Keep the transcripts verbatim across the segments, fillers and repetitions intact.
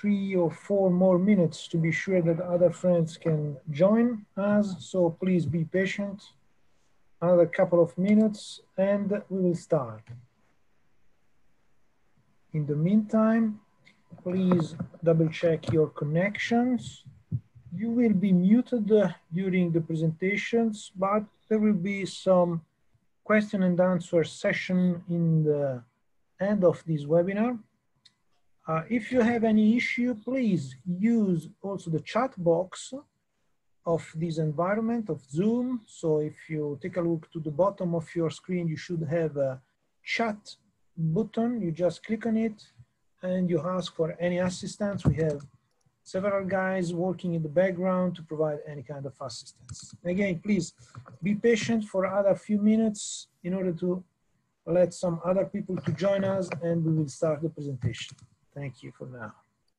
three or four more minutes to be sure that other friends can join us. So please be patient. Another couple of minutes and we will start. In the meantime, please double check your connections. You will be muted uh, during the presentations, but there will be some question and answer session in the end of this webinar. Uh, if you have any issue, please use also the chat box of this environment of Zoom. So if you take a look to the bottom of your screen, you should have a chat button. You just click on it and you ask for any assistance. We have several guys working in the background to provide any kind of assistance. Again, please be patient for another few minutes in order to let some other people to join us, and we will start the presentation. Thank you for now.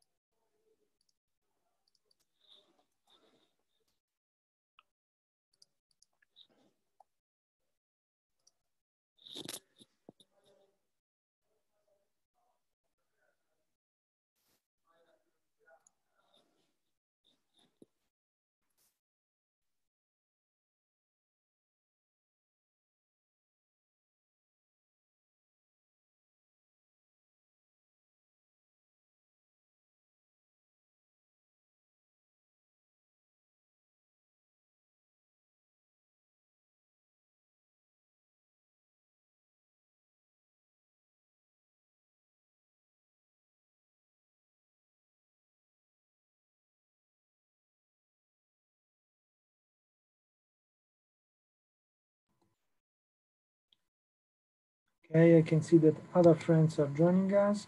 Okay, I can see that other friends are joining us.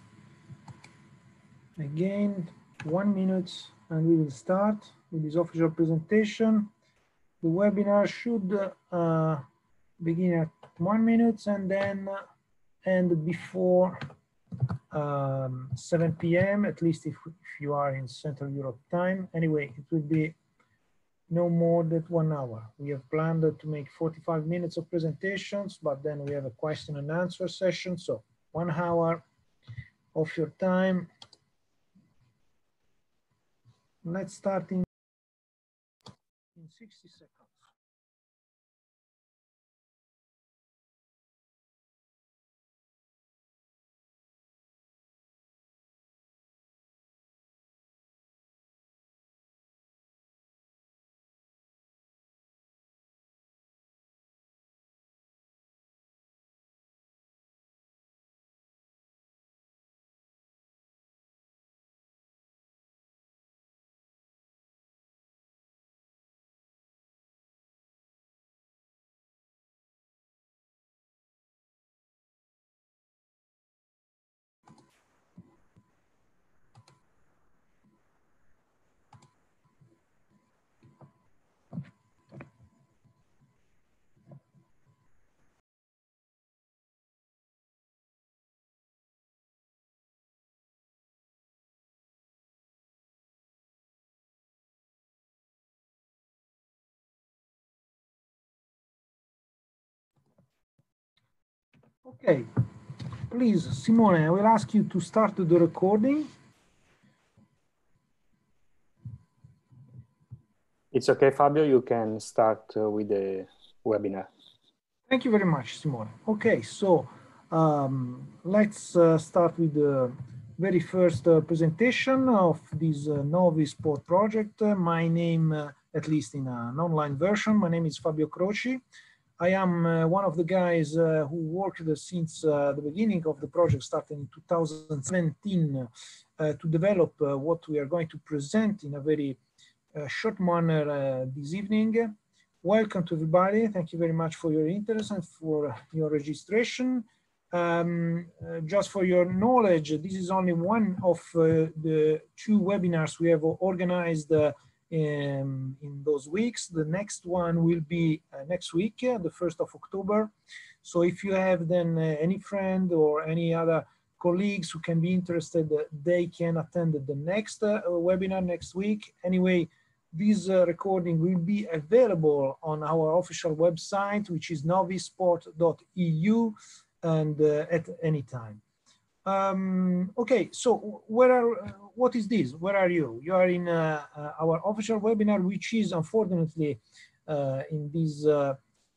Again, one minute and we will start with this official presentation. The webinar should uh, begin at one minute and then end before um, seven P M, at least if, if you are in Central Europe time. Anyway, it will be no more than one hour. We have planned to make forty-five minutes of presentations, but then we have a question and answer session. So one hour of your time. Let's start in, in sixty seconds. Okay, please, Simone, I will ask you to start the recording. It's okay, Fabio, you can start uh, with the webinar. Thank you very much, Simone. Okay, so um, let's uh, start with the very first uh, presentation of this uh, Novi Sport project. Uh, my name, uh, at least in an online version, my name is Fabio Croci. I am uh, one of the guys uh, who worked uh, since uh, the beginning of the project, starting in two thousand seventeen, uh, to develop uh, what we are going to present in a very uh, short manner uh, this evening. Welcome to everybody. Thank you very much for your interest and for your registration. Um, uh, just for your knowledge, this is only one of uh, the two webinars we have organized uh, In, in those weeks. The next one will be uh, next week, uh, the first of October. So if you have then uh, any friend or any other colleagues who can be interested, uh, they can attend the next uh, webinar next week. Anyway, this uh, recording will be available on our official website, which is novisport dot E U, and uh, at any time. Um, okay, so where are, uh, what is this? Where are you? You are in uh, uh, our official webinar, which is unfortunately uh, in these uh,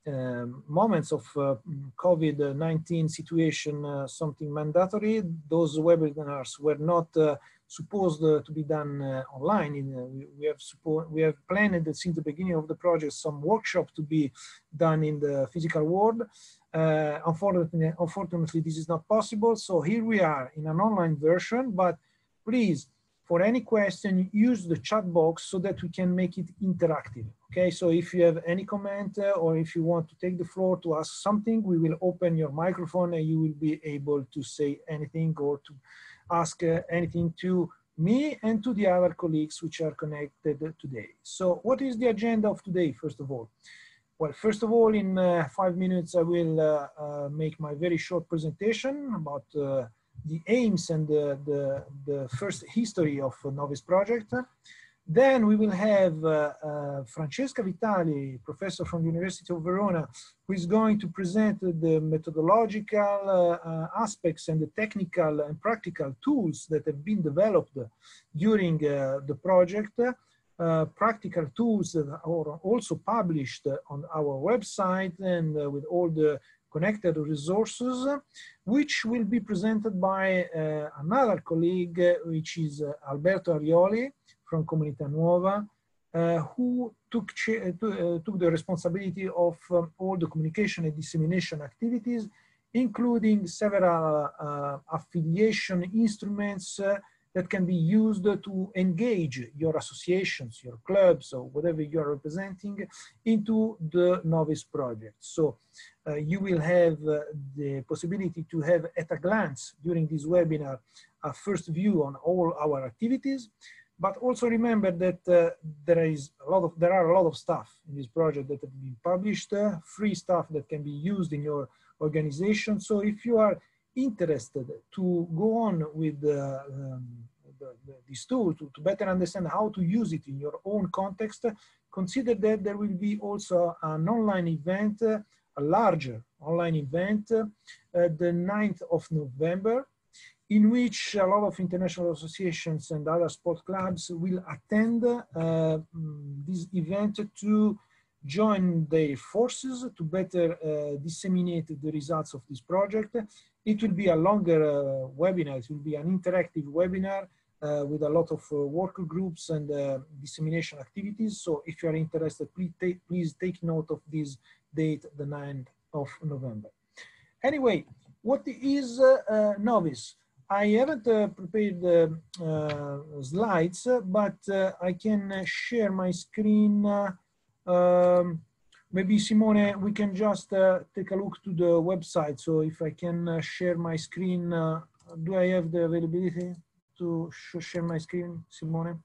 um, moments of uh, COVID nineteen situation, uh, something mandatory. Those webinars were not uh, supposed uh, to be done uh, online. In, uh, we, we have we have planned since the beginning of the project some workshop to be done in the physical world. Uh, unfortunately, unfortunately, this is not possible. So here we are in an online version, but please, for any question, use the chat box so that we can make it interactive. Okay, so if you have any comment uh, or if you want to take the floor to ask something, we will open your microphone and you will be able to say anything or to ask uh, anything to me and to the other colleagues which are connected today. So what is the agenda of today, first of all? Well, first of all, in uh, five minutes, I will uh, uh, make my very short presentation about uh, the aims and the, the, the first history of uh, Novis project. Then we will have uh, uh, Francesca Vitali, professor from the University of Verona, who is going to present the methodological uh, uh, aspects and the technical and practical tools that have been developed during uh, the project. Uh, practical tools that are also published on our website and uh, with all the connected resources, which will be presented by uh, another colleague, uh, which is uh, Alberto Arioli from Comunità Nuova, uh, who took, uh, took the responsibility of um, all the communication and dissemination activities, including several uh, affiliation instruments uh, that can be used to engage your associations, your clubs, or whatever you are representing into the Novis project. So uh, you will have uh, the possibility to have at a glance during this webinar a first view on all our activities, but also remember that uh, there is a lot of there are a lot of stuff in this project that have been published, uh, free stuff that can be used in your organization. So if you are interested to go on with uh, um, the, the, this tool to, to better understand how to use it in your own context, consider that there will be also an online event, uh, a larger online event, uh, the ninth of November, in which a lot of international associations and other sport clubs will attend uh, this event to join their forces to better uh, disseminate the results of this project. It will be a longer uh, webinar. It will be an interactive webinar uh, with a lot of uh, worker groups and uh, dissemination activities. So if you are interested, please take, please take note of this date, the ninth of November. Anyway, what is uh, uh, Novis? I haven't uh, prepared the uh, slides, but uh, I can uh, share my screen. Uh, um, maybe Simone, we can just uh, take a look to the website. So if I can uh, share my screen, uh, do I have the availability to sh share my screen, Simone?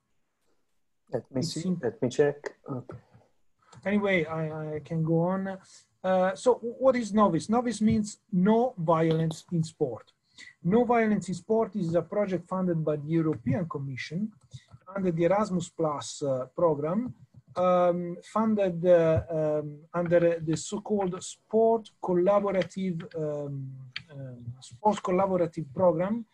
Let me see, let me check. Okay. Anyway, I, I can go on. Uh, so what is Novis? Novis means no violence in sport. No Violence in Sport is a project funded by the European Commission under the Erasmus Plus uh, program, um, funded uh, um, under the so-called Sport Collaborative um, um, Sport Collaborative Program.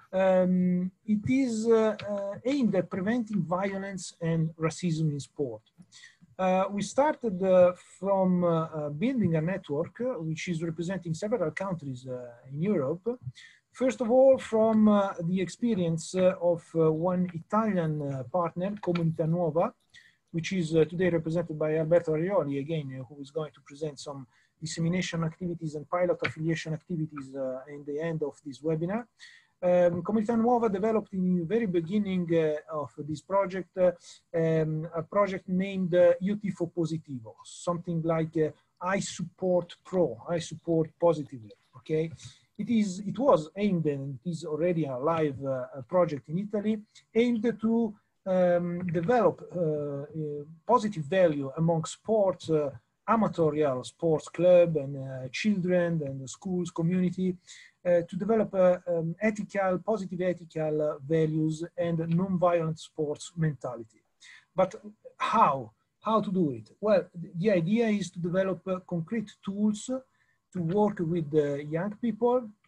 Um, it is uh, uh, aimed at preventing violence and racism in sport. Uh, we started uh, from uh, uh, building a network uh, which is representing several countries uh, in Europe. First of all, from uh, the experience uh, of uh, one Italian uh, partner, Comunità Nuova, which is uh, today represented by Alberto Arioli, again, uh, who is going to present some dissemination activities and pilot affiliation activities uh, in the end of this webinar. Um, Comunità Nuova developed in the very beginning uh, of this project uh, um, a project named uh, Io Tifo Positivo, something like uh, I support pro, I support positively, okay? It is. It was aimed, and it is already a live uh, project in Italy, aimed to um, develop uh, uh, positive value among sports, uh, amatorial sports club and uh, children and the schools community, uh, to develop uh, um, ethical, positive ethical uh, values and non-violent sports mentality. But how? How to do it? Well, the idea is to develop uh, concrete tools to work with the young people,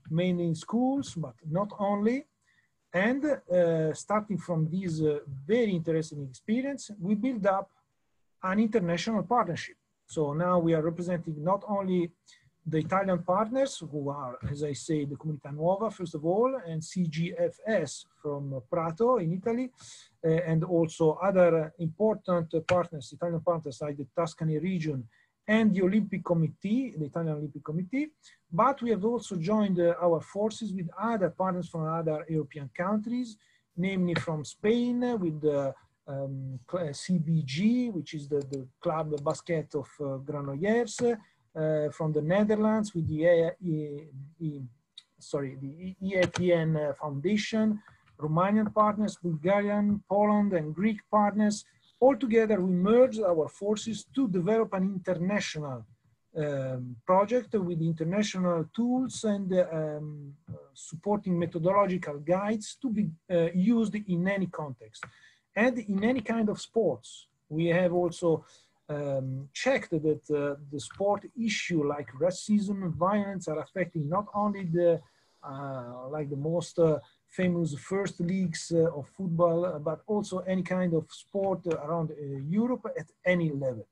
mainly in schools, but not only. And uh, starting from this uh, very interesting experience, we build up an international partnership. So now we are representing not only the Italian partners, who are, as I say, the Comunità Nuova, first of all, and C G F S from Prato in Italy, uh, and also other important partners, Italian partners like the Tuscany region and the Olympic Committee, the Italian Olympic Committee. But we have also joined uh, our forces with other partners from other European countries, namely from Spain with the um, C B G, which is the, the club basket of uh, Granollers, uh, from the Netherlands with the e e e sorry the E A T N Foundation, Romanian partners, Bulgarian, Poland, and Greek partners. Altogether, we merged our forces to develop an international um, project with international tools and uh, um, supporting methodological guides to be uh, used in any context and in any kind of sports. We have also um, checked that uh, the sport issue like racism and violence are affecting not only the uh, like the most uh, famous first leagues uh, of football, uh, but also any kind of sport uh, around uh, Europe at any level.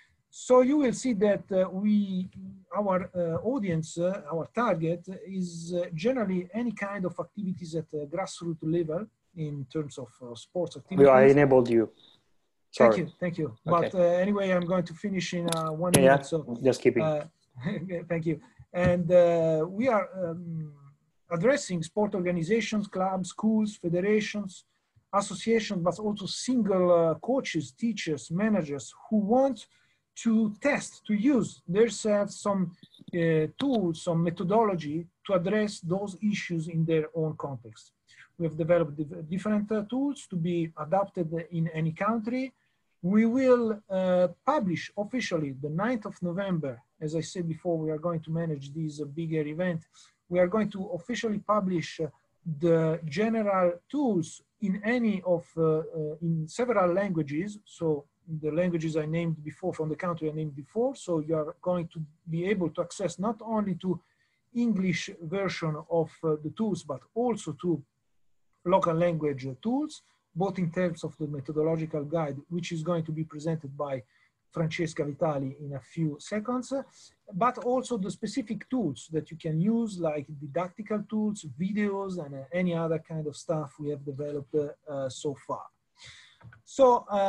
So you will see that uh, we, our uh, audience, uh, our target is uh, generally any kind of activities at a grassroots level in terms of uh, sports activities. I enabled you. Sorry. Thank you, thank you. Okay. But uh, anyway, I'm going to finish in uh, one yeah, minute. Yeah, so just keeping. Uh, thank you. And uh, we are um, addressing sport organizations, clubs, schools, federations, associations, but also single uh, coaches, teachers, managers who want to test, to use themselves some uh, tools, some methodology to address those issues in their own context. We have developed different uh, tools to be adapted in any country. We will uh, publish officially the ninth of November. As I said before, we are going to manage this uh, bigger event. We are going to officially publish uh, the general tools in any of, uh, uh, in several languages. So the languages I named before from the country I named before. So you are going to be able to access not only to English version of uh, the tools, but also to local language tools, both in terms of the methodological guide, which is going to be presented by Francesca Vitali in a few seconds, but also the specific tools that you can use, like didactical tools, videos, and uh, any other kind of stuff we have developed uh, uh, so far. So,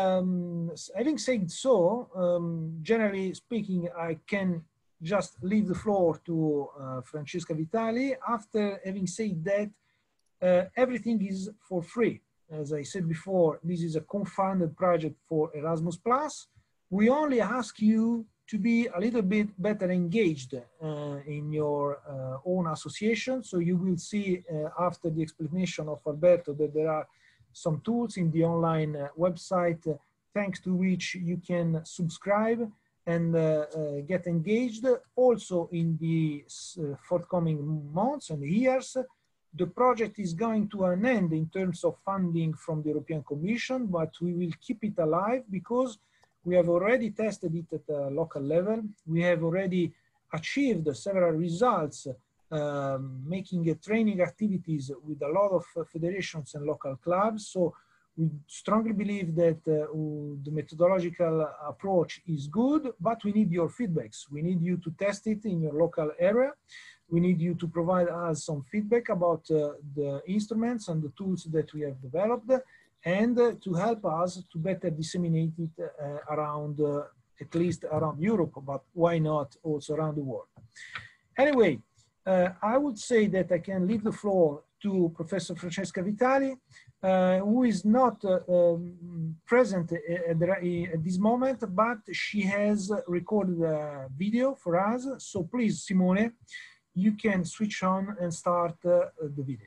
um, having said so, um, generally speaking, I can just leave the floor to uh, Francesca Vitali. After having said that, uh, everything is for free. As I said before, this is a co-funded project for Erasmus Plus. We only ask you to be a little bit better engaged uh, in your uh, own association. So you will see uh, after the explanation of Alberto that there are some tools in the online uh, website, uh, thanks to which you can subscribe and uh, uh, get engaged. Also in the uh, forthcoming months and years, the project is going to an end in terms of funding from the European Commission, but we will keep it alive because we have already tested it at a local level. We have already achieved several results, um, making uh, training activities with a lot of uh, federations and local clubs. So we strongly believe that uh, the methodological approach is good, but we need your feedbacks. We need you to test it in your local area. We need you to provide us some feedback about uh, the instruments and the tools that we have developed, and uh, to help us to better disseminate it uh, around, uh, at least around Europe, but why not also around the world. Anyway, uh, I would say that I can leave the floor to Professor Francesca Vitali, uh, who is not uh, um, present at, the, at this moment, but she has recorded a video for us. So please, Simone, you can switch on and start uh, the video.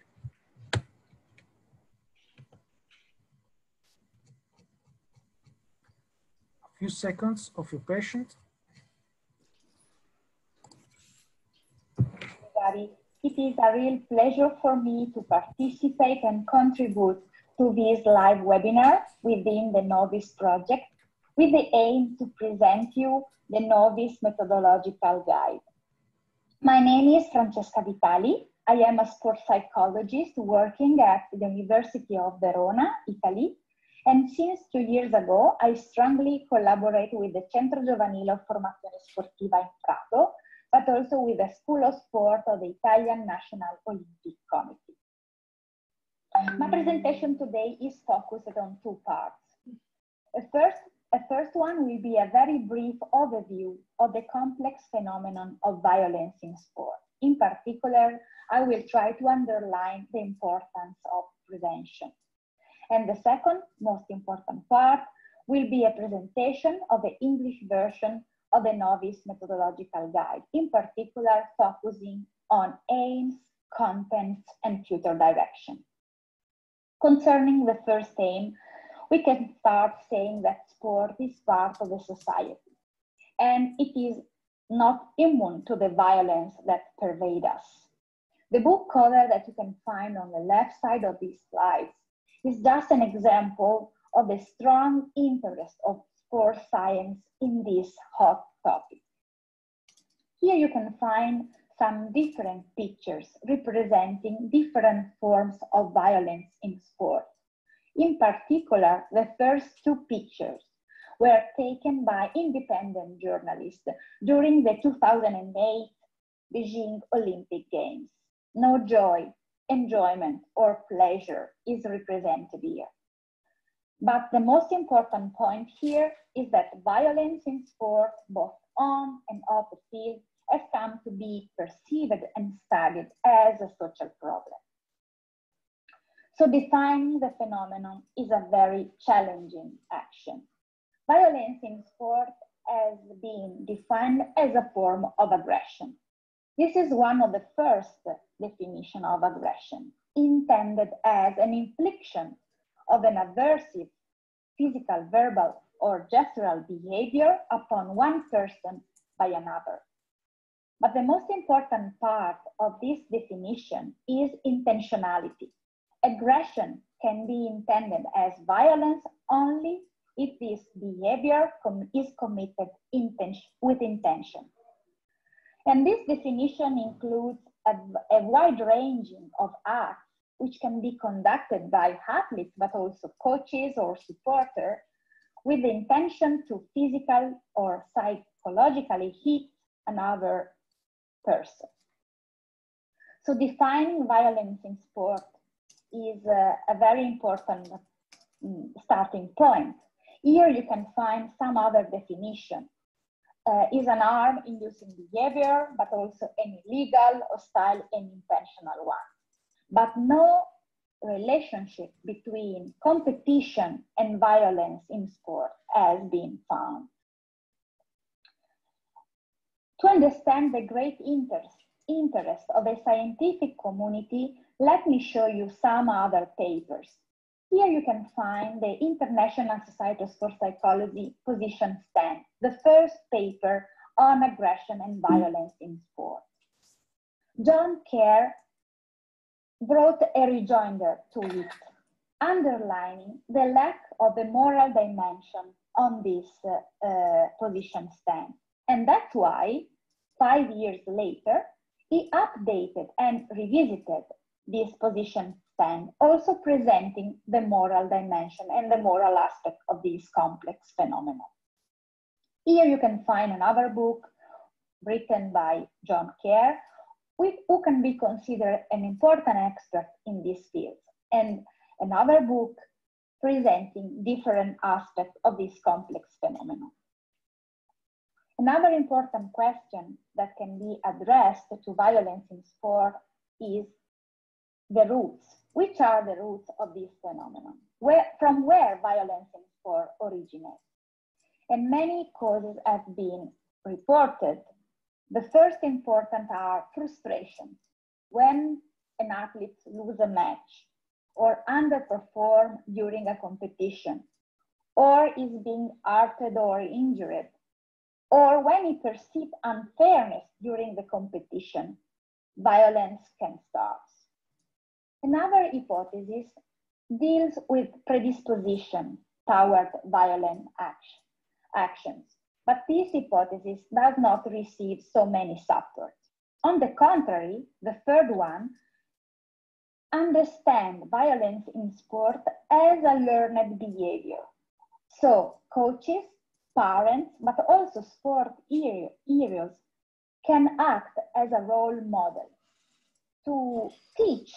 Few seconds of your patience. It is a real pleasure for me to participate and contribute to this live webinar within the Novis project with the aim to present you the Novis methodological guide. My name is Francesca Vitali. I am a sports psychologist working at the University of Verona, Italy. And since two years ago, I strongly collaborate with the Centro Giovanile of Formazione Sportiva in Prato, but also with the School of Sport of the Italian National Olympic Committee. My presentation today is focused on two parts. The first, the first one will be a very brief overview of the complex phenomenon of violence in sport. In particular, I will try to underline the importance of prevention. And the second, most important part, will be a presentation of the English version of the Novice Methodological Guide, in particular focusing on aims, contents, and future direction. Concerning the first aim, we can start saying that sport is part of the society, and it is not immune to the violence that pervades us. The book cover that you can find on the left side of these slides is just an example of the strong interest of sports science in this hot topic. Here you can find some different pictures representing different forms of violence in sport. In particular, the first two pictures were taken by independent journalists during the two thousand eight Beijing Olympic Games. No joy, enjoyment, or pleasure is represented here. But the most important point here is that violence in sport, both on and off the field, has come to be perceived and studied as a social problem. So defining the phenomenon is a very challenging action. Violence in sport has been defined as a form of aggression. This is one of the first definitions of aggression, intended as an infliction of an aversive physical, verbal, or gestural behavior upon one person by another. But the most important part of this definition is intentionality. Aggression can be intended as violence only if this behavior com is committed intention, with intention. And this definition includes a, a wide ranging of acts which can be conducted by athletes, but also coaches or supporters, with the intention to physically or psychologically hit another person. So defining violence in sport is a, a very important um, starting point. Here you can find some other definition. Uh, is an harm-inducing behavior, but also an illegal, hostile, and intentional one. But no relationship between competition and violence in sport has been found. To understand the great interest, interest of the scientific community, let me show you some other papers. Here you can find the International Society of Sports Psychology position stand, the first paper on aggression and violence in sport. John Kerr brought a rejoinder to it, underlining the lack of a moral dimension on this uh, uh, position stand. And that's why, five years later, he updated and revisited this position stand, also presenting the moral dimension and the moral aspect of this complex phenomenon. Here you can find another book written by John Kerr, who can be considered an important expert in this field, and another book presenting different aspects of this complex phenomenon. Another important question that can be addressed to violence in sport is the roots. Which are the roots of this phenomenon? Where, from where violence in sport originates? And many causes have been reported. The first important are frustration. When an athlete loses a match, or underperform during a competition, or is being hurted or injured, or when he perceives unfairness during the competition, violence can start. Another hypothesis deals with predisposition toward violent action, actions, but this hypothesis does not receive so many supports. On the contrary, the third one, understand violence in sport as a learned behavior. So coaches, parents, but also sport heroes can act as a role model to teach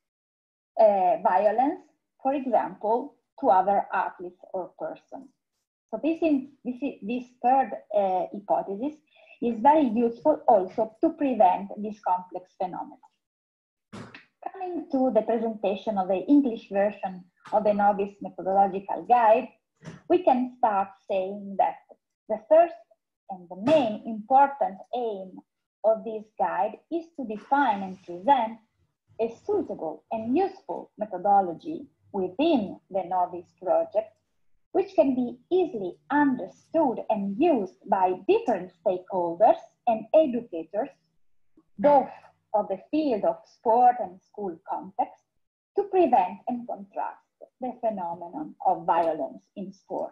uh, violence, for example, to other athletes or persons. So this, in, this, is, this third uh, hypothesis is very useful also to prevent this complex phenomenon. Coming to the presentation of the English version of the Novice Methodological Guide, we can start saying that the first and the main important aim of this guide is to define and present a suitable and useful methodology within the Novice project, which can be easily understood and used by different stakeholders and educators, both of the field of sport and school context, to prevent and contrast the phenomenon of violence in sport.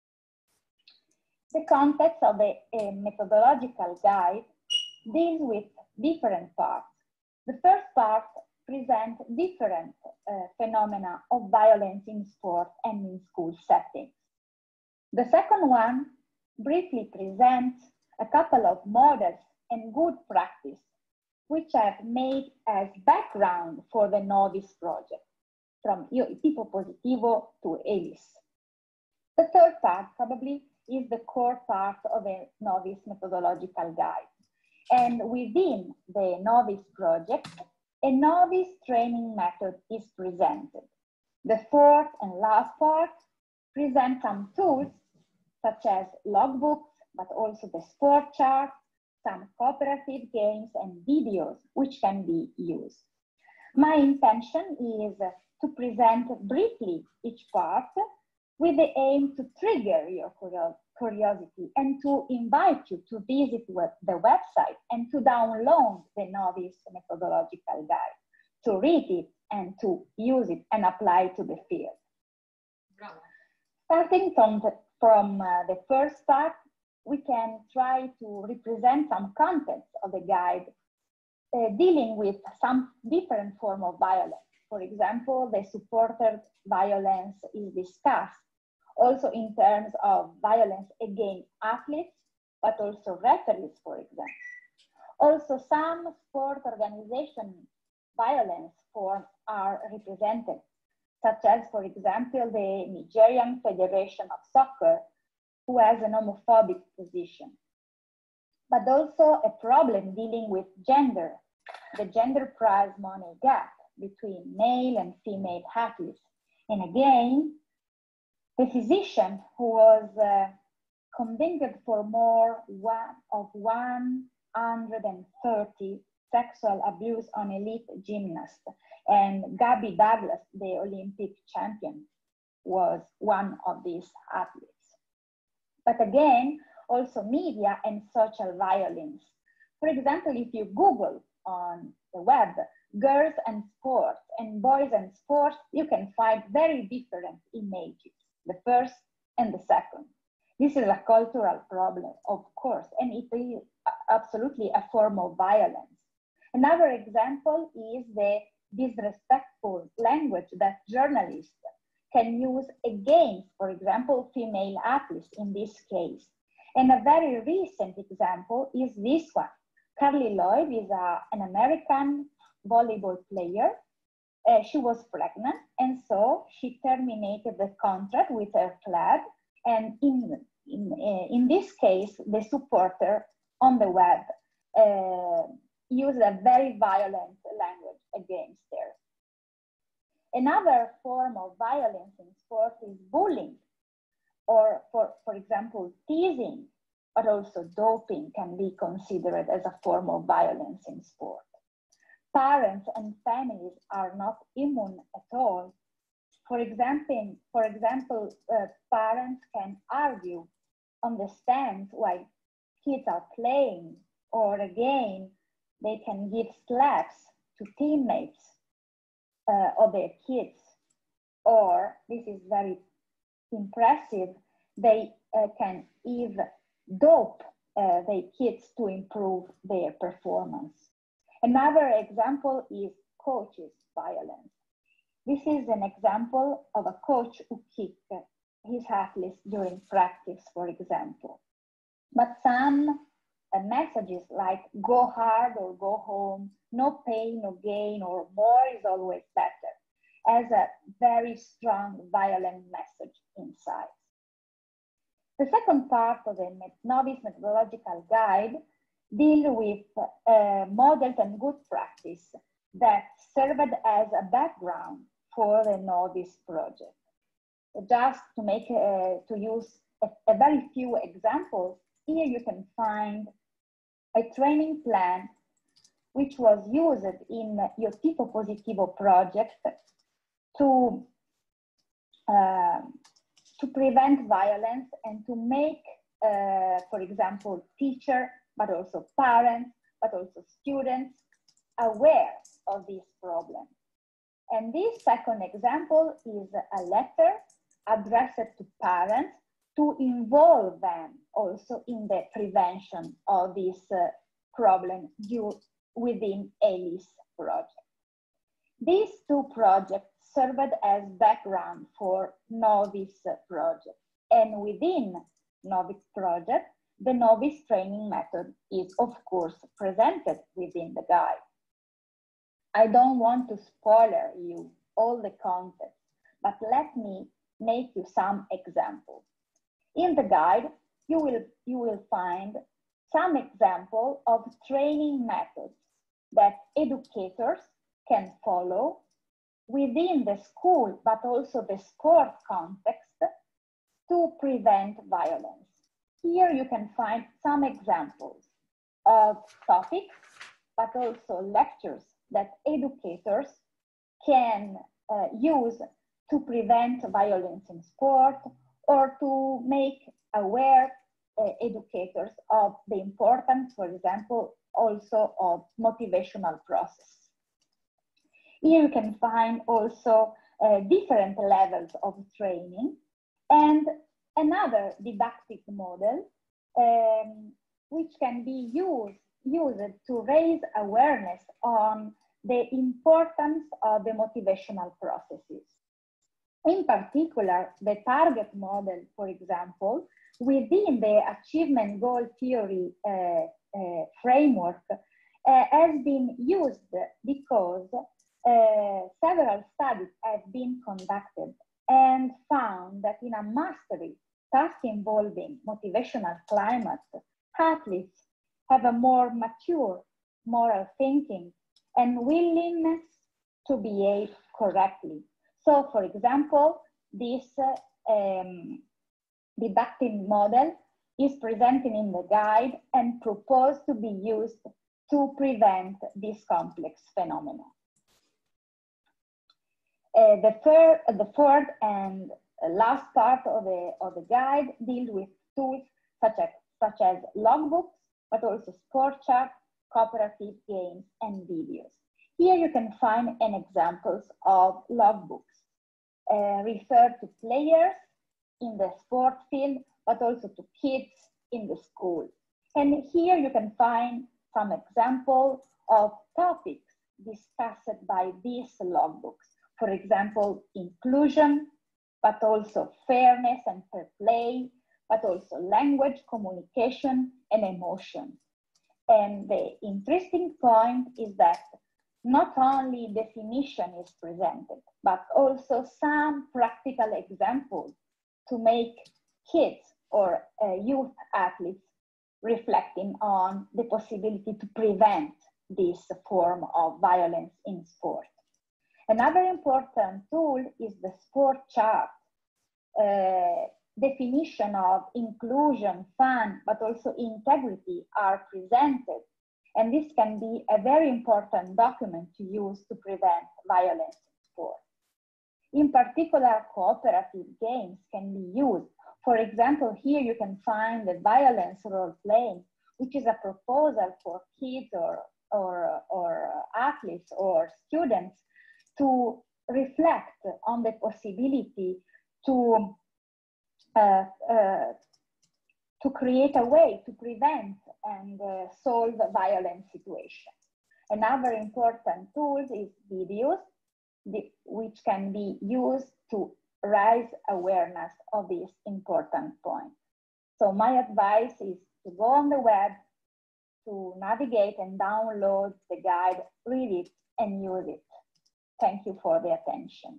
The context of the uh, methodological guide deals with different parts. The first part presents different uh, phenomena of violence in sport and in school settings. The second one briefly presents a couple of models and good practice which have made as background for the Novice project, from Tipo Positivo to ELIS. The third part probably is the core part of the Novice methodological guide. And within the Novice project, a Novice training method is presented. The fourth and last part presents some tools such as logbooks, but also the sport chart, some cooperative games and videos which can be used. My intention is to present briefly each part with the aim to trigger your curiosity and to invite you to visit the website and to download the Novice methodological guide, to read it and to use it and apply to the field. Bravo. Starting from the, from uh, the first part, we can try to represent some contents of the guide uh, dealing with some different form of violence. For example, the supporter violence is discussed, also in terms of violence against athletes, but also referees, for example. Also, some sport organization violence forms are represented, such as, for example, the Nigerian Federation of Soccer, who has an homophobic position. But also a problem dealing with gender, the gender prize money gap between male and female athletes. And again, the physician who was uh, convicted for more one, of one hundred thirty sexual abuse on elite gymnasts, and Gabby Douglas, the Olympic champion, was one of these athletes. But again, also media and social violence. For example, if you Google on the web, girls and sports and boys and sports, you can find very different images, the first and the second. This is a cultural problem, of course, and it is absolutely a form of violence. Another example is the disrespectful language that journalists can use against, for example, female athletes in this case. And a very recent example is this one. Carly Lloyd is a, an American volleyball player. Uh, she was pregnant, and so she terminated the contract with her club. And in, in, uh, in this case, the supporter on the web uh, used a very violent language against her. Another form of violence in sport is bullying, or for, for example, teasing, but also doping can be considered as a form of violence in sport. Parents and families are not immune at all. For example, for example, uh, parents can argue on the stands while kids are playing, or again, they can give slaps to teammates uh, of their kids. Or, this is very impressive, they uh, can even dope uh, their kids to improve their performance. Another example is coaches violence. This is an example of a coach who kicked his athletes during practice, for example. But some uh, messages like go hard or go home, no pain, no gain, or more is always better, as a very strong violent message inside. The second part of the novice methodological guide deals with uh, models and good practice that served as a background for the novice project. Just to make, uh, to use a, a very few examples, here you can find a training plan which was used in Io Tifo Positivo project to, uh, to prevent violence and to make, uh, for example, teachers, but also parents, but also students aware of this problem. And this second example is a letter addressed to parents to involve them also in the prevention of this uh, problem due within ALICE project. These two projects served as background for novice project, and within novice project, the novice training method is of course presented within the guide. I don't want to spoiler you all the content, but let me make you some examples. In the guide, you will, you will find some examples of training methods that educators can follow within the school, but also the sport context to prevent violence. Here you can find some examples of topics, but also lectures that educators can uh, use to prevent violence in sport, or to make aware uh, educators of the importance, for example, also of motivational process. Here you can find also uh, different levels of training and another didactic model um, which can be used, used to raise awareness on the importance of the motivational processes. In particular, the target model, for example, within the achievement goal theory uh, uh, framework uh, has been used because uh, several studies have been conducted and found that in a mastery task involving motivational climate, athletes have a more mature moral thinking and willingness to behave correctly. So, for example, this uh, um, didactic model is presented in the guide and proposed to be used to prevent this complex phenomenon. Uh, the, third, uh, the fourth and last part of the, of the guide deals with tools such as, such as logbooks, but also sport charts, cooperative games, and videos. Here you can find an examples of logbooks uh, referred to players in the sport field, but also to kids in the school. And here you can find some examples of topics discussed by these logbooks. For example, inclusion, but also fairness and fair play, but also language, communication, and emotion. And the interesting point is that not only definition is presented, but also some practical examples to make kids or uh, youth athletes reflecting on the possibility to prevent this form of violence in sport. Another important tool is the sport chart. Uh, definition of inclusion, fun, but also integrity are presented. And this can be a very important document to use to prevent violence in sport. In particular, cooperative games can be used. For example, here you can find the violence role playing, which is a proposal for kids or, or, or athletes or students to reflect on the possibility to, uh, uh, to create a way to prevent and uh, solve a violent situation. Another important tool is videos, the, which can be used to raise awareness of this important point. So my advice is to go on the web, to navigate and download the guide, read it and use it. Thank you for the attention.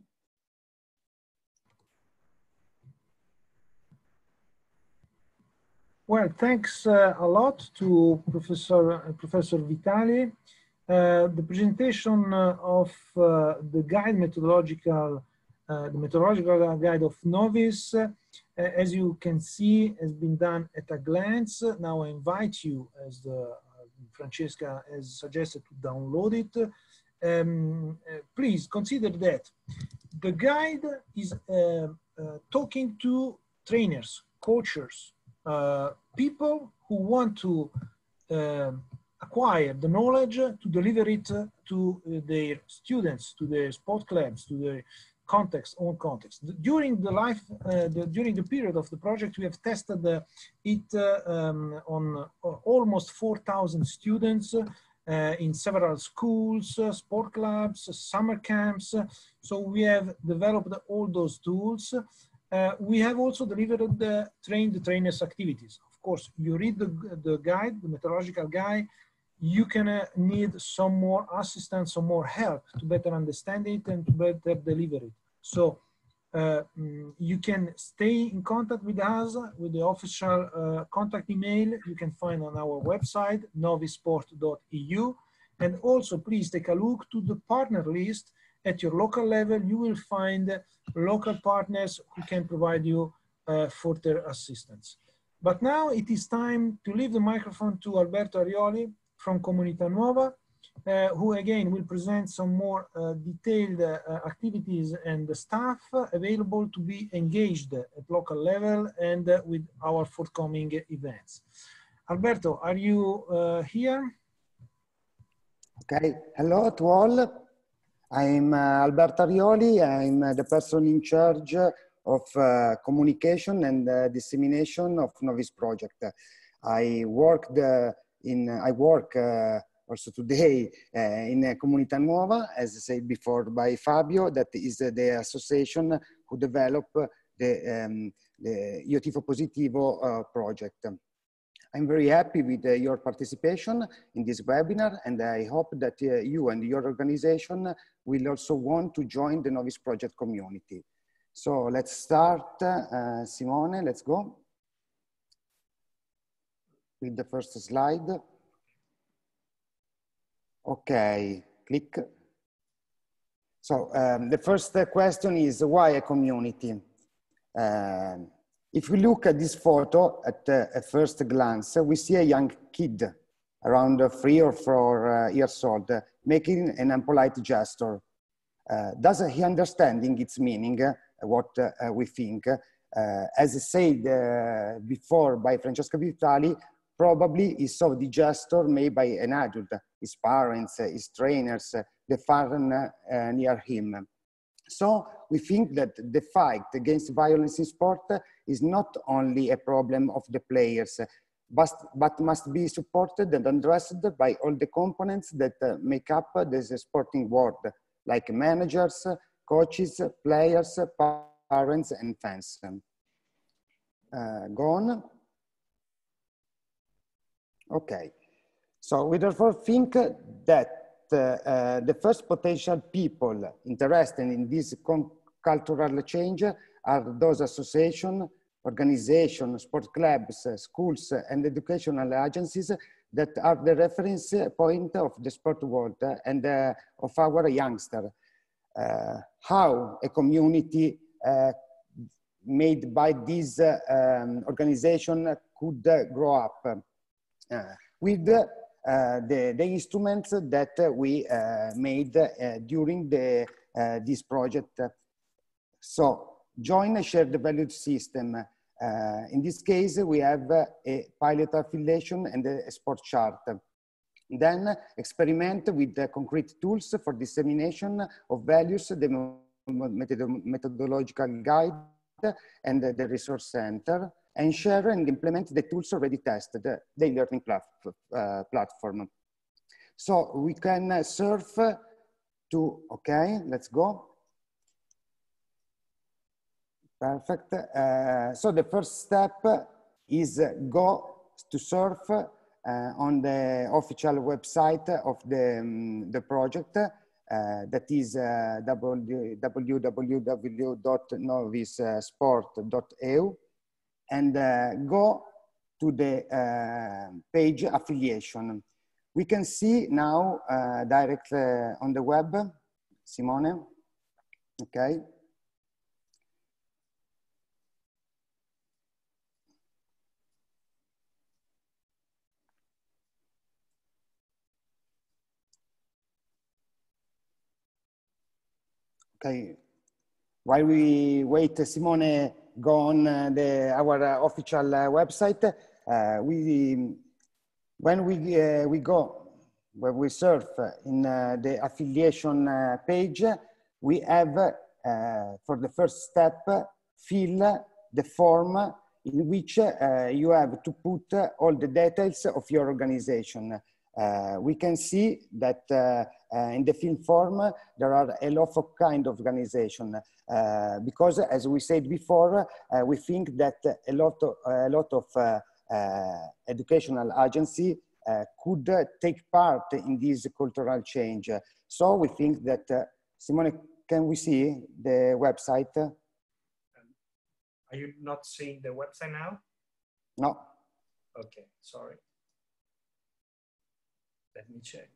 Well, thanks uh, a lot to Professor, uh, Professor Vitali. Uh, the presentation uh, of uh, the guide methodological, uh, the methodological guide of Novis, uh, as you can see, has been done at a glance. Now I invite you, as the, uh, Francesca has suggested, to download it. Um, uh, please consider that the guide is uh, uh, talking to trainers, coaches, uh, people who want to uh, acquire the knowledge to deliver it to their students, to their sport clubs, to their context, own context. During the life, uh, the, during the period of the project, we have tested uh, it uh, um, on uh, almost four thousand students uh, in several schools, uh, sport clubs, summer camps. So we have developed all those tools. Uh, we have also delivered the train the trainers activities. Of course, you read the, the guide, the methodological guide, you can uh, need some more assistance, some more help to better understand it and to better deliver it. So uh, you can stay in contact with us with the official uh, contact email you can find on our website, novisport dot e u. And also please take a look to the partner list. At your local level, you will find local partners who can provide you uh, further assistance. But now it is time to leave the microphone to Alberto Arioli from Comunità Nuova, uh, who again will present some more uh, detailed uh, activities and the staff available to be engaged at local level and uh, with our forthcoming events. Alberto, are you uh, here? Okay, hello to all. I'm uh, Alberto Arioli. I'm uh, the person in charge of uh, communication and uh, dissemination of Novis project. I worked uh, in, I work uh, also today uh, in uh, Comunità Nuova, as said before by Fabio, that is uh, the association who developed the, um, the Io Tifo Positivo uh, project. I'm very happy with uh, your participation in this webinar, and I hope that uh, you and your organization will also want to join the Novis project community. So let's start, uh, Simone, let's go with the first slide. Okay, click. So um, the first question is, why a community? Uh, If we look at this photo at uh, a first glance, we see a young kid around uh, three or four uh, years old uh, making an impolite gesture. Uh, does he understanding its meaning, uh, what uh, we think? Uh, as said uh, before by Francesca Vitali, probably he saw the gesture made by an adult, his parents, uh, his trainers, uh, the fan uh, near him. So we think that the fight against violence in sport is not only a problem of the players, but, but must be supported and addressed by all the components that uh, make up the sporting world, like managers, coaches, players, parents, and fans. Uh, go on. Okay. So we therefore think that Uh, uh, the first potential people interested in this cultural change are those associations, organizations, sport clubs, uh, schools, uh, and educational agencies that are the reference point of the sport world uh, and uh, of our youngsters. Uh, how a community uh, made by this uh, um, organization could uh, grow up uh, with uh, Uh, the, the instruments that uh, we uh, made uh, during the, uh, this project. So join a shared value system. Uh, in this case, we have uh, a pilot affiliation and a sport chart. Then experiment with the concrete tools for dissemination of values, the methodological guide and the resource center, and share and implement the tools already tested, the learning plat uh, platform. So we can uh, surf to, okay, let's go. Perfect. Uh, so the first step is uh, go to surf uh, on the official website of the, um, the project. Uh, that is uh, w w w dot novis sport dot e u, and uh, go to the uh, page affiliation. We can see now uh, direct uh, on the web, Simone, okay. Okay, while we wait, Simone, go on uh, the, our uh, official uh, website. Uh, we, when we, uh, we go, when we surf in uh, the affiliation uh, page, we have, uh, for the first step, fill the form in which uh, you have to put all the details of your organization. Uh, we can see that uh, uh, in the fill form, there are a lot of kind of organization uh, because, as we said before, uh, we think that a lot of, a lot of uh, uh, educational agency uh, could uh, take part in this cultural change. So we think that, uh, Simone, can we see the website? Um, are you not seeing the website now? No. Okay, sorry. Let me check.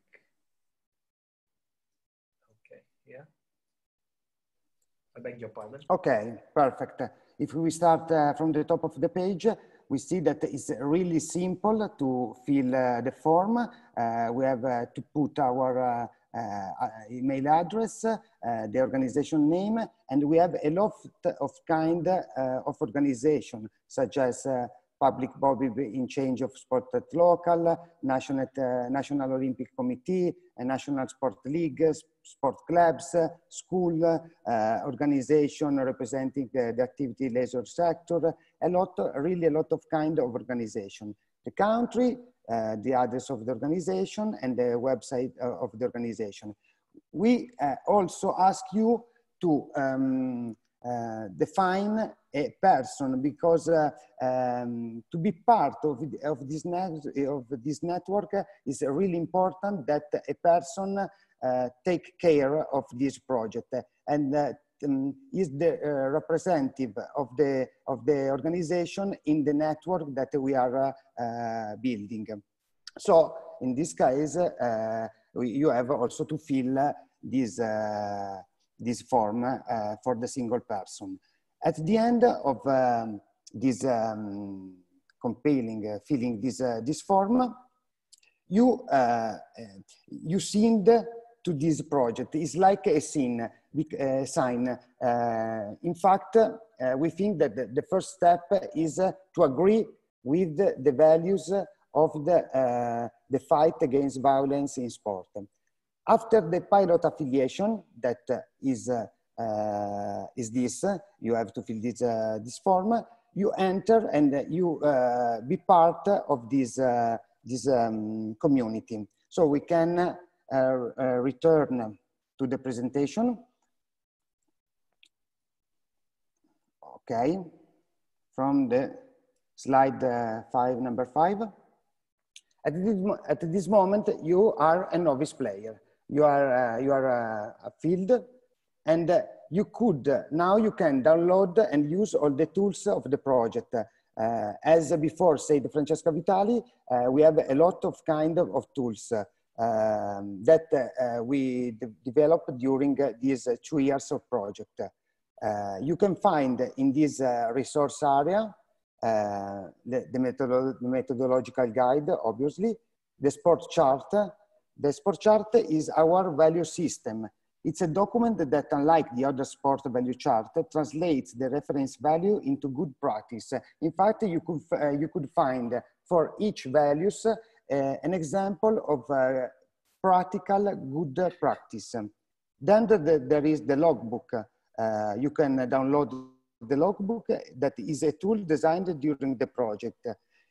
Okay, yeah. I beg your pardon. Okay, perfect. If we start uh, from the top of the page, we see that it's really simple to fill uh, the form. Uh, we have uh, to put our uh, uh, email address, uh, the organization name, and we have a lot of kind uh, of organization, such as uh, public body in change of sport at local, national, uh, national Olympic Committee, a national sport league, sport clubs, school, uh, organization representing the, the activity leisure sector, a lot, really a lot of kind of organization. The country, uh, the address of the organization, and the website uh, of the organization. We uh, also ask you to um, uh, define a person, because uh, um, to be part of, of, this net, of this network is really important that a person uh, take care of this project and uh, um, is the uh, representative of the, of the organization in the network that we are uh, uh, building. So in this case, uh, we, you have also to fill this, uh, this form uh, for the single person. At the end of um, this um, compiling, uh, filling this, uh, this form, you, uh, you signed to this project. It's like a sign. Uh, sign. Uh, in fact, uh, we think that the, the first step is uh, to agree with the, the values of the, uh, the fight against violence in sport. After the pilot affiliation, that uh, is uh, Uh, is this, you have to fill this, uh, this form, you enter and you uh, be part of this, uh, this um, community. So we can uh, uh, return to the presentation. Okay, from the slide uh, five, number five. At this, at this moment, you are a novice player. You are, uh, you are uh, a field. And uh, you could, uh, now you can download and use all the tools of the project. Uh, as before said Francesca Vitali, uh, we have a lot of kind of, of tools uh, um, that uh, we de developed during uh, these uh, two years of project. Uh, you can find in this uh, resource area uh, the, the, methodolo the methodological guide, obviously, the sport chart. The sport chart is our value system. It's a document that, unlike the other sport value chart, translates the reference value into good practice. In fact, you could, uh, you could find for each values uh, an example of uh, practical good practice. Then the, the, there is the logbook. Uh, you can download the logbook. That is a tool designed during the project.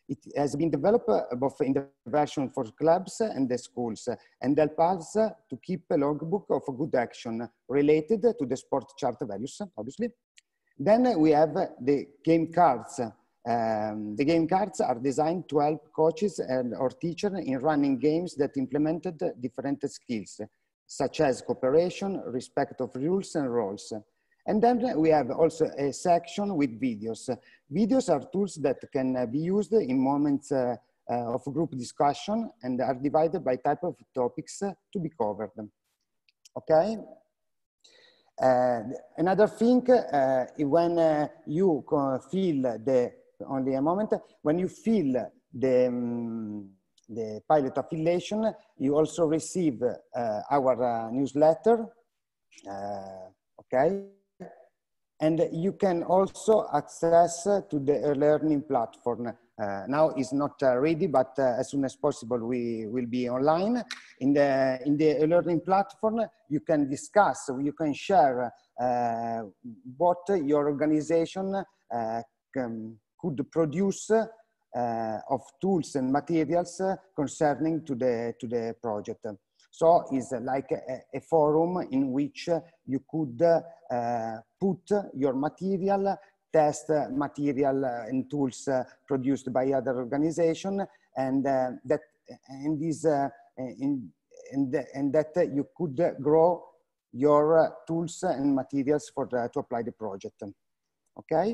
It has been developed both in the version for clubs and the schools, and help us to keep a logbook of good action related to the sport chart values, obviously. Then we have the game cards. Um, the game cards are designed to help coaches and or teachers in running games that implemented different skills, such as cooperation, respect of rules and roles. And then we have also a section with videos. Videos are tools that can be used in moments uh, uh, of group discussion and are divided by type of topics uh, to be covered. Okay? Uh, another thing, uh, when uh, you feel the, only a moment, when you feel the, um, the pilot affiliation, you also receive uh, our uh, newsletter, uh, okay? And you can also access to the learning platform. Uh, now it's not uh, ready, but uh, as soon as possible, we will be online. In the, in the learning platform, you can discuss, you can share uh, what your organization uh, can, could produce uh, of tools and materials uh, concerning to the, to the project. So it's like a, a forum in which you could uh, put your material, test material and tools uh, produced by other organizations, and uh, that and this uh, in, in the, and that you could grow your tools and materials for the, to apply the project. Okay.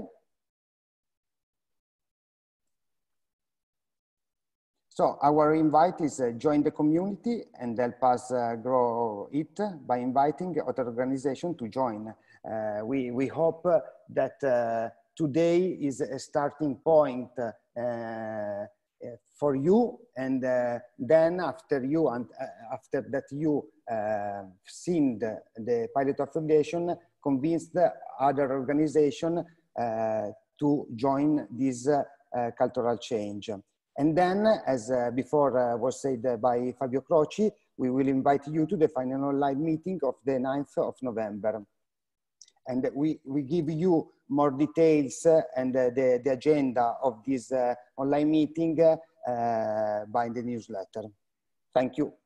So our invite is uh, join the community and help us uh, grow it by inviting other organizations to join. Uh, we, we hope uh, that uh, today is a starting point uh, for you, and uh, then after you and uh, after that you uh, seen the, the pilot affiliation, convince the other organization uh, to join this uh, uh, cultural change. And then, as uh, before uh, was said uh, by Fabio Croci, we will invite you to the final online meeting of the ninth of November. And we, we give you more details uh, and uh, the, the agenda of this uh, online meeting uh, uh, by the newsletter. Thank you.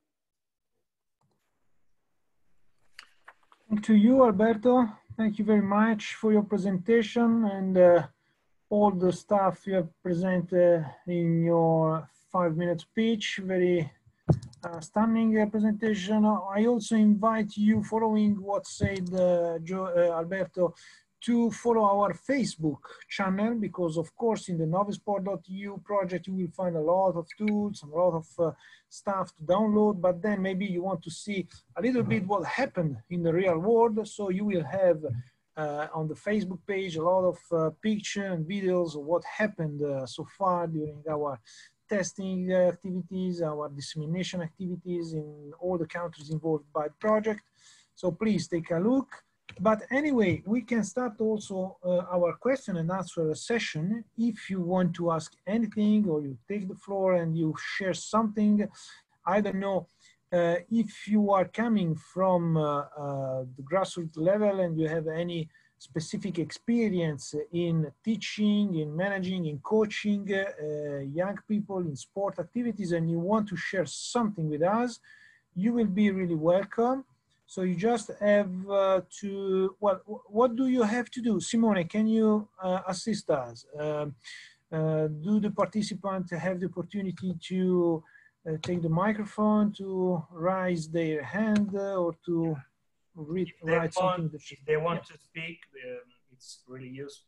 Thank to you, Alberto. Thank you very much for your presentation and uh, all the stuff you have presented in your five minute speech. Very uh, stunning uh, presentation. I also invite you, following what said uh, Joe, uh, Alberto, to follow our Facebook channel, because of course in the noviceport dot e u project you will find a lot of tools and a lot of uh, stuff to download, but then maybe you want to see a little bit what happened in the real world, so you will have Uh, on the Facebook page a lot of uh, pictures and videos of what happened uh, so far during our testing uh, activities, our dissemination activities in all the countries involved by the project. So please take a look. But anyway, we can start also uh, our question and answer session. If you want to ask anything, or you take the floor and you share something, I don't know. Uh, if you are coming from uh, uh, the grassroots level and you have any specific experience in teaching, in managing, in coaching uh, young people in sport activities, and you want to share something with us, you will be really welcome. So you just have uh, to, well, what do you have to do? Simone, can you uh, assist us? Uh, uh, do the participants have the opportunity to Uh, take the microphone, to raise their hand, uh, or to read, write want, something? That if they want yeah. to speak, um, it's really useful.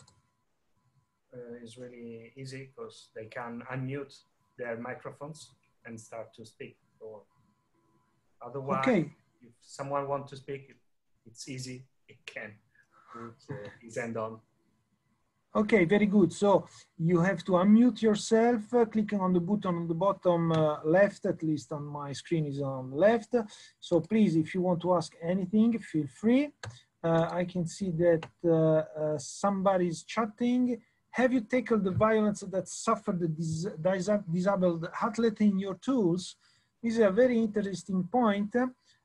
Uh, it's really easy because they can unmute their microphones and start to speak. Or otherwise, okay. If someone wants to speak, it's easy. It can put uh, his hand on. Okay, very good. So you have to unmute yourself, uh, clicking on the button on the bottom uh, left, at least on my screen is on the left. So please, if you want to ask anything, feel free. Uh, I can see that uh, uh, somebody is chatting. Have you tackled the violence that suffered the dis dis disabled athlete in your tools? This is a very interesting point.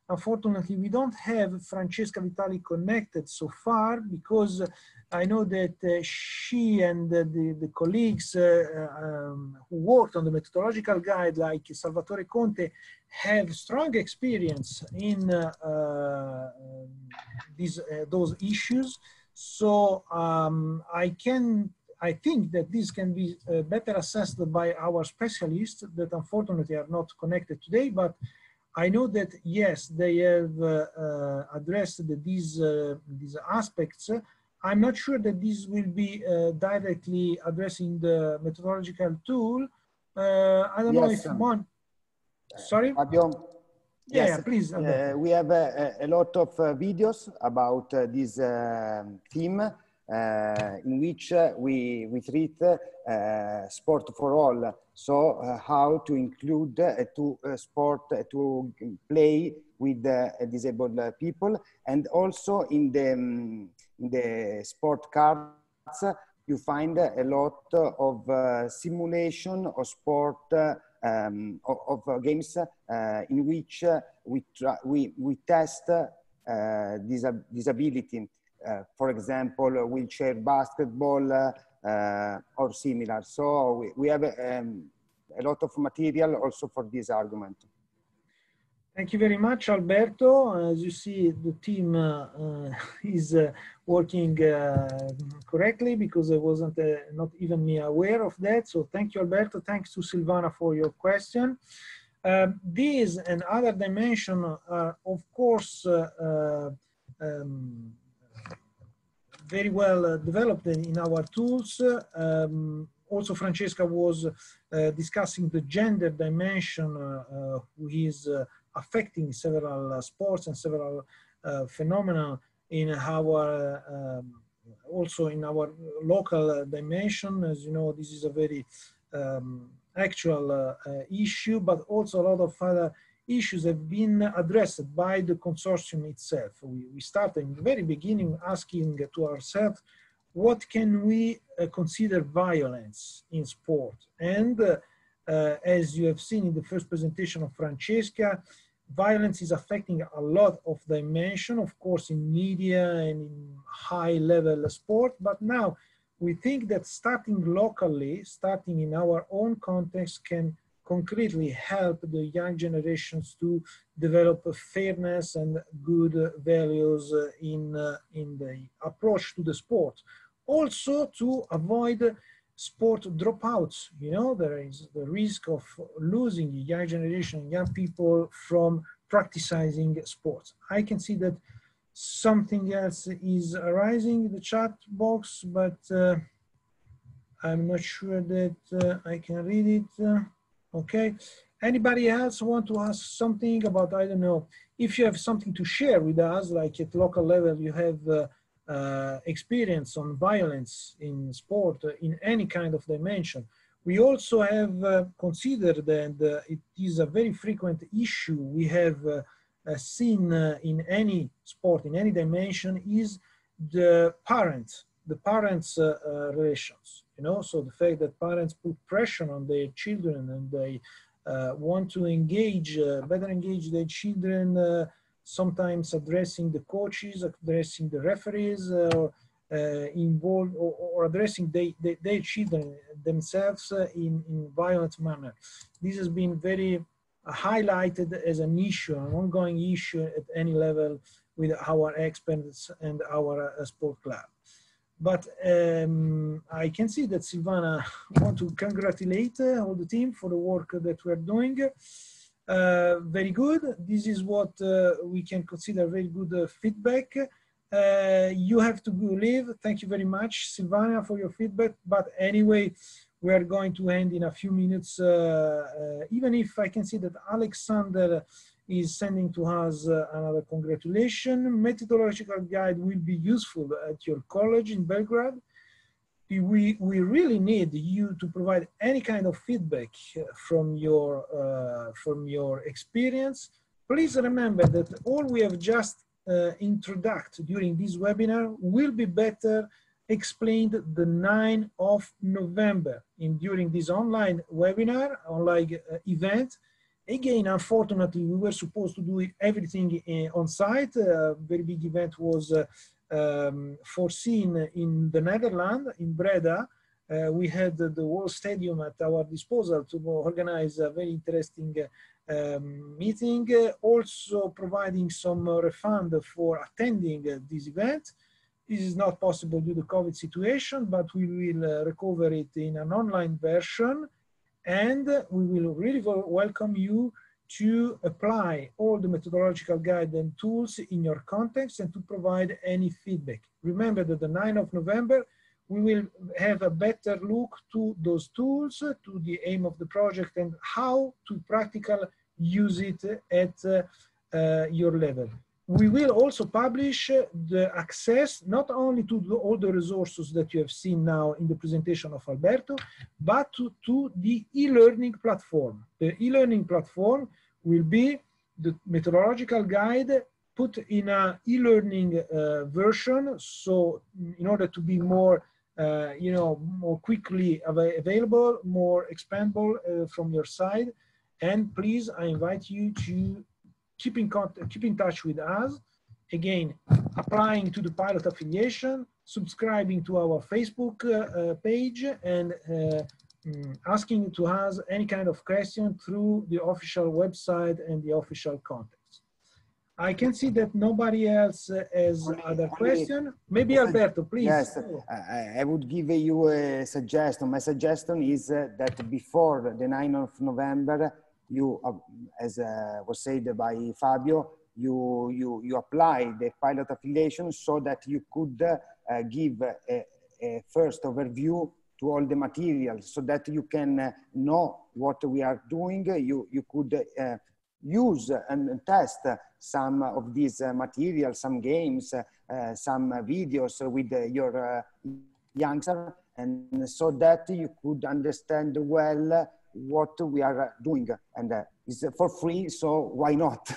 unfortunately, we don't have Francesca Vitali connected so far, because I know that uh, she and uh, the, the colleagues uh, um, who worked on the methodological guide, like Salvatore Conte, have strong experience in uh, uh, these, uh, those issues. So um, I can, I think that this can be uh, better assessed by our specialists that unfortunately are not connected today, but I know that, yes, they have uh, uh, addressed these, uh, these aspects. I'm not sure that this will be uh, directly addressing the methodological tool. Uh, I don't Yes, know if um, Mon, sorry? Fabio, Yeah, yes, yeah, please. uh, we have a, a lot of uh, videos about uh, this uh, theme uh, in which uh, we, we treat uh, sport for all. So uh, how to include uh, to uh, sport, uh, to play with uh, disabled uh, people, and also in the, um, in the sport cards, you find a lot of uh, simulation of sport uh, um, of, of uh, games uh, in which uh, we, try, we, we test uh, disab disability. Uh, for example, wheelchair basketball uh, uh, or similar. So we, we have um, a lot of material also for this argument. Thank you very much, Alberto. As you see, the team uh, uh, is uh, working uh, correctly, because I wasn't uh, not even me aware of that. So thank you, Alberto. Thanks to Silvana for your question. Um, these and other dimensions are, of course, uh, uh, um, very well uh, developed in, in our tools. Um, also, Francesca was uh, discussing the gender dimension, uh, uh, who is uh, affecting several uh, sports and several uh, phenomena in our, uh, um, also in our local uh, dimension. As you know, this is a very um, actual uh, uh, issue, but also a lot of other issues have been addressed by the consortium itself. We, we started in the very beginning asking to ourselves, what can we uh, consider violence in sport? And uh, uh, as you have seen in the first presentation of Francesca, violence is affecting a lot of dimension, of course, in media and in high level sport, but now we think that starting locally, starting in our own context, can concretely help the young generations to develop a fairness and good uh, values uh, in, uh, in the approach to the sport. Also to avoid sport dropouts. You know, there is the risk of losing the young generation, young people from practicing sports. I can see that something else is arising in the chat box, but uh, I'm not sure that uh, I can read it. Uh, okay. Anybody else want to ask something about, I don't know, if you have something to share with us, like at local level, you have uh, uh, experience on violence in sport uh, in any kind of dimension. We also have uh, considered that uh, it is a very frequent issue we have uh, uh, seen uh, in any sport, in any dimension, is the parents, the parents' uh, uh, relations. You know, so the fact that parents put pressure on their children and they uh, want to engage, uh, better engage their children, uh, sometimes addressing the coaches, addressing the referees, uh, or uh, involved, or, or addressing they, they, their children themselves uh, in, in violent manner. This has been very uh, highlighted as an issue, an ongoing issue at any level with our experts and our uh, sport club. But um, I can see that Silvana wants to congratulate uh, all the team for the work that we're doing. Uh, very good. This is what uh, we can consider very good uh, feedback. Uh, you have to go leave. Thank you very much, Silvana, for your feedback. But anyway, we are going to end in a few minutes. Uh, uh, even if I can see that Alexander is sending to us uh, another congratulation. Methodological guide will be useful at your college in Belgrade. We, we really need you to provide any kind of feedback from your, uh, from your experience. Please remember that all we have just uh, introduced during this webinar will be better explained the ninth of November in, during this online webinar, online uh, event. Again, unfortunately, we were supposed to do everything uh, on site. A very big event was uh, um, foreseen in the Netherlands, in Breda. Uh, we had the, the whole stadium at our disposal to organize a very interesting uh, um, meeting, uh, also providing some uh, refund for attending uh, this event. This is not possible due to the COVID situation, but we will uh, recover it in an online version. And we will really welcome you to apply all the methodological guide and tools in your context and to provide any feedback. Remember that the ninth of November, we will have a better look to those tools, to the aim of the project and how to practically use it at uh, uh, your level. We will also publish the access not only to the, all the resources that you have seen now in the presentation of Alberto, but to, to the e-learning platform. The e-learning platform will be the methodological guide put in a e-learning uh, version. So in order to be more, uh, you know, more quickly av available, more expandable uh, from your side. And please, I invite you to keep in contact, keep in touch with us. Again, applying to the pilot affiliation, subscribing to our Facebook uh, uh, page, and uh, mm, asking to us any kind of question through the official website and the official contacts. I can see that nobody else uh, has Only, other only, question. Maybe Alberto, please. Yes, I, I would give you a suggestion. My suggestion is uh, that before the ninth of November, you, uh, as uh, was said by Fabio, you, you, you apply the pilot affiliation so that you could uh, give a, a first overview to all the materials so that you can uh, know what we are doing. You, you could uh, use and test some of these uh, materials, some games, uh, some videos with uh, your uh, youngster, and so that you could understand well what we are doing, and uh, it's for free, so why not?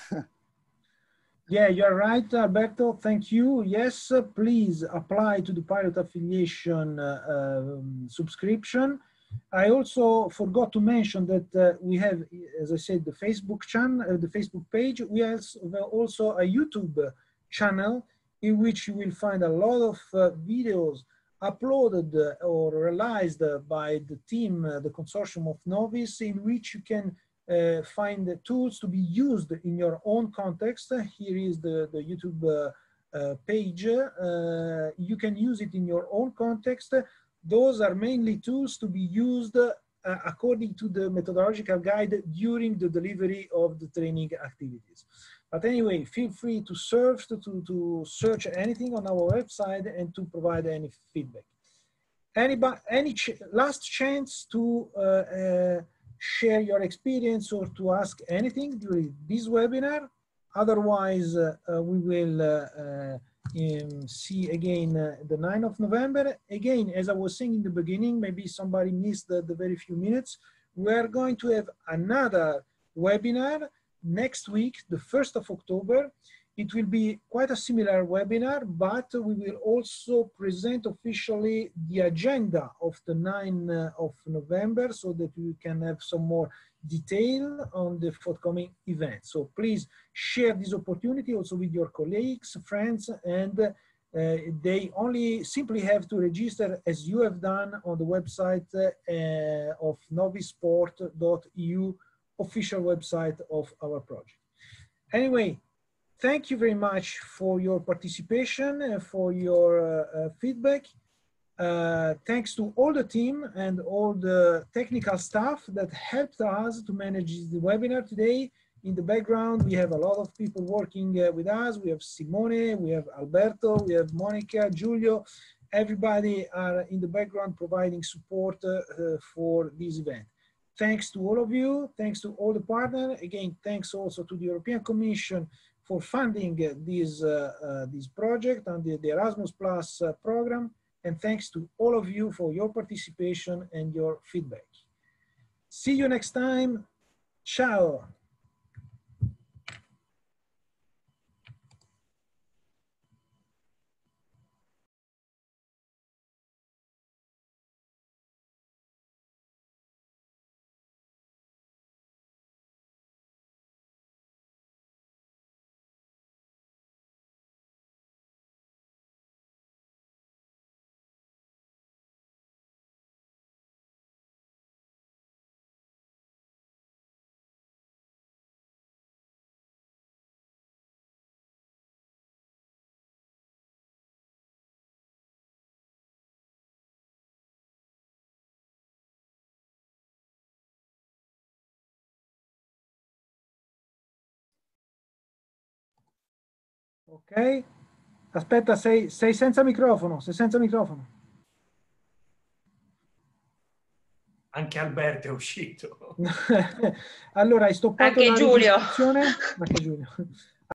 Yeah, you're right, Alberto. Thank you. Yes, uh, please apply to the pilot affiliation uh, um, subscription. I also forgot to mention that uh, we have, as I said, the Facebook channel, uh, the Facebook page. We have also a YouTube channel in which you will find a lot of uh, videos uploaded uh, or realized uh, by the team, uh, the consortium of Novis, in which you can uh, find the tools to be used in your own context. Here is the, the YouTube uh, uh, page. Uh, you can use it in your own context. Those are mainly tools to be used uh, according to the methodological guide during the delivery of the training activities. But anyway, feel free to search, to, to search anything on our website and to provide any feedback. Anybody, any ch last chance to uh, uh, share your experience or to ask anything during this webinar. Otherwise, uh, uh, we will uh, uh, um, see again uh, the ninth of November. Again, as I was saying in the beginning, maybe somebody missed the, the very few minutes. We're going to have another webinar next week, the first of October. It will be quite a similar webinar, but we will also present officially the agenda of the ninth of November so that we can have some more detail on the forthcoming event. So please share this opportunity also with your colleagues, friends, and uh, they only simply have to register as you have done on the website uh, of novisport dot E U, official website of our project. Anyway, thank you very much for your participation and for your uh, uh, feedback. Uh, thanks to all the team and all the technical staff that helped us to manage the webinar today. In the background, we have a lot of people working uh, with us. We have Simone, we have Alberto, we have Monica, Giulio. Everybody are in the background providing support uh, uh, for this event. Thanks to all of you. Thanks to all the partners. Again, thanks also to the European Commission for funding uh, this, uh, uh, this project and the, the Erasmus Plus uh, program. And thanks to all of you for your participation and your feedback. See you next time. Ciao. Ok. Aspetta, sei, sei senza microfono, sei senza microfono. Anche Alberto è uscito. Allora, hai stoppato Anche la Giulio. registrazione? Anche Giulio.